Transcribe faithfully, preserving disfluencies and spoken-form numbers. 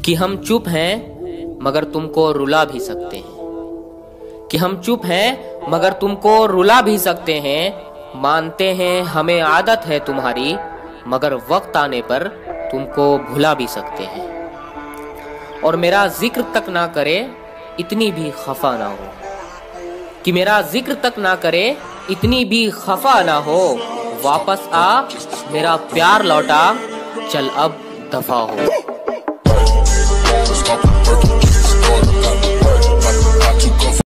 कि हम चुप हैं मगर तुमको रुला भी सकते हैं, कि हम चुप हैं मगर तुमको रुला भी सकते हैं। मानते हैं हमें आदत है तुम्हारी, मगर वक्त आने पर तुमको भुला भी सकते हैं। और मेरा जिक्र तक ना करे इतनी भी खफा ना हो, कि मेरा जिक्र तक ना करे इतनी भी खफा ना हो। वापस आ मेरा प्यार लौटा, चल अब दफा हो।